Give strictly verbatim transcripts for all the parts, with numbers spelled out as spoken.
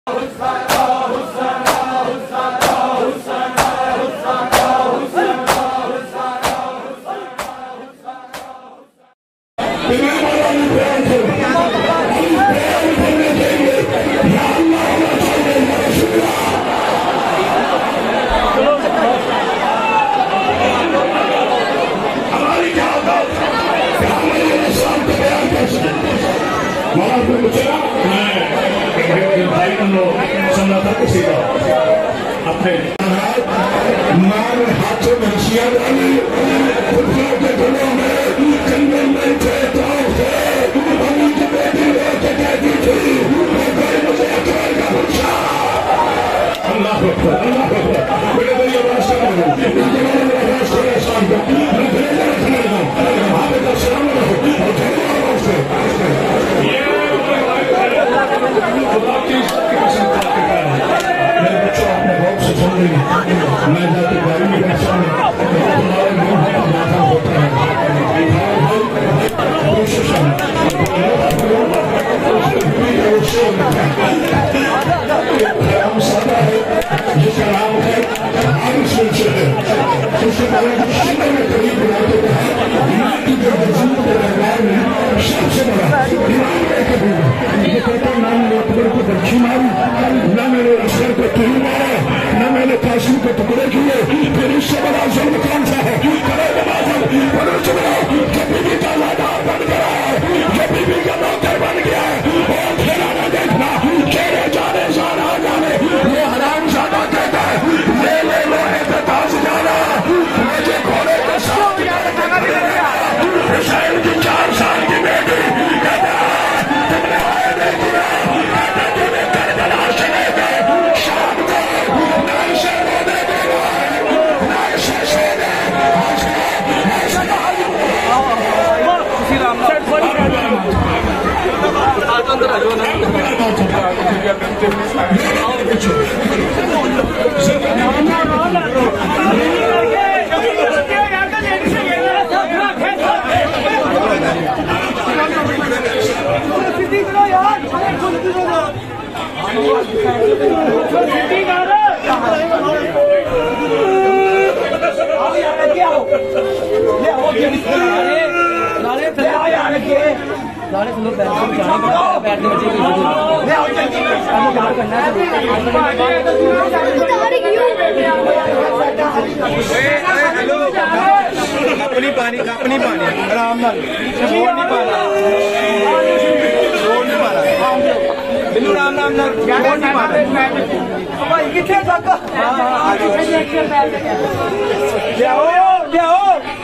अपने मार हाथों में हंसिया डाली खुदियों के दिलों में कन्नों में चेताओं से अली की बेटी रोके कहती थी मुझे अकबर का बच्चा। अल्लाह अकबर अल्लाह अकबर मेरे भाई आवाज से बोलो आवाज से शाम को मैं फिर जरा खड़े रहो आप का सलाम रहो और जरूर आवाज से ये खुदा की कसम खाते हैं मेरे बच्चों आपने बहुत से सुन ली मैं जाते गाड़ी में बैठा हूँ तुम्हारे मुंह में माथा होता है कोशिश है हम सादा है जिसका नाम है आगे सिलसिले उससे पहले शिमला में करीब बनाते हैं की जो वजूद के दरबार में सबसे बड़ा इमाम कबूल ये कहता नाम ने अकबर को बर्छी मारी न मेरे असगर को तुम मारा न मैंने कासिम को टुकड़े किए फिर इससे बड़ा जुल्म कौन सा है करे नमाज़ पढ़ो चुना जो बीबी का लादार बन गया है जो बीबी का नौकर बन गया है और फिर आना देखना तेरे जाने जाना जाने वो हराम ज्यादा कहता है ले ले लो है तो ताज जाना मुझे घोड़े के साथ हुसैन की चार साल की बेटी कहता तुमने आए देखिए तूने करबला से लेकर शाम को ना इसे रोने देगा ना इसे सोने सारे लोग बैठने बच्चे अपनी पानी अपनी पानी आराम नाल वोट नहीं पाना वोट नहीं पाना बिल्लू राम राम नाल वोट नहीं पाना भाई किथे तक लियाओ लियाओ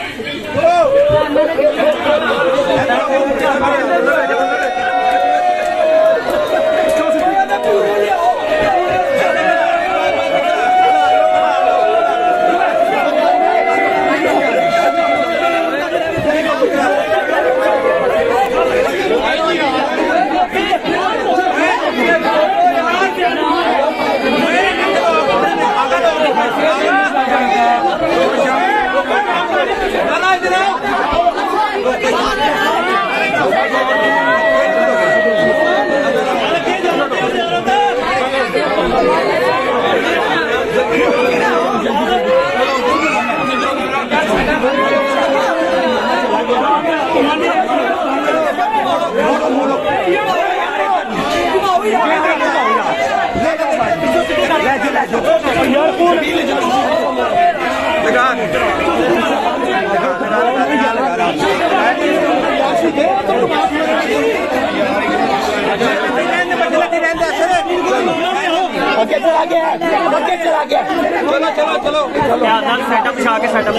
आगे चला गया आगे चला गया चलो चलो चलो सेटअप बिछा के सेटअप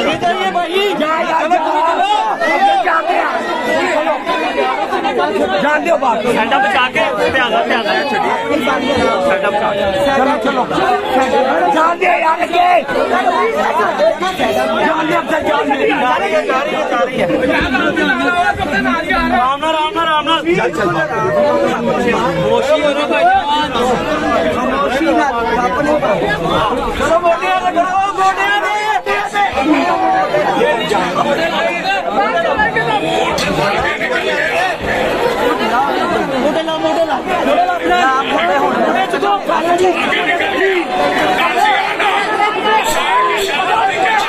जान दो बात सेटअप बिछा के ध्यान ध्यान सेटअप चलो चलो जान दे यार के जान दे अब तक जान दे जा रही है जा रही है जा रही है राम ना राम ना राम ना चल चल खामोशी हो ना भाई खामोशी ना अपने चलो मोटे लगाओ मोटे ने मोटे ला मोटे ला मोटे ला मोटे होने आगे निकलिए गाजियाना शहर की शहजादी के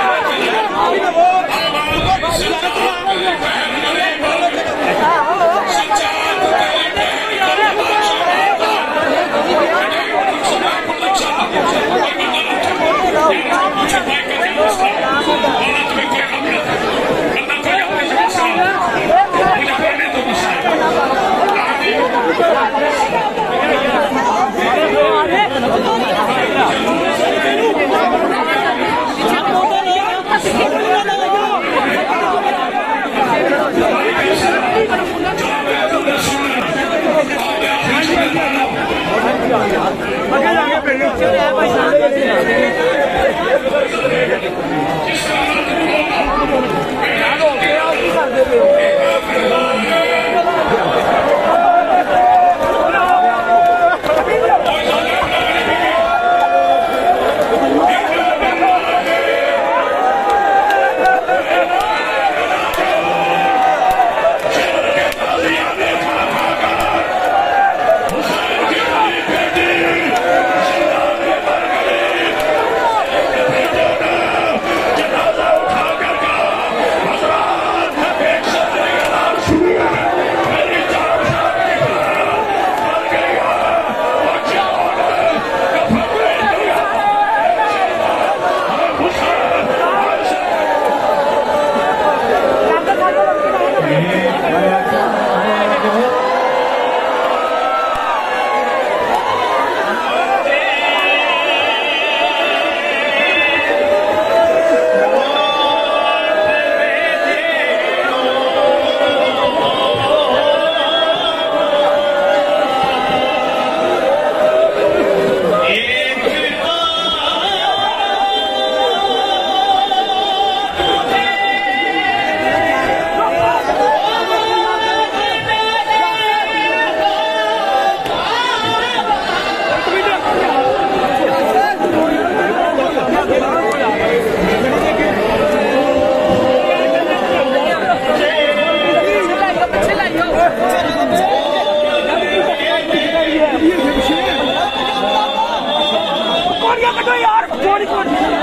यार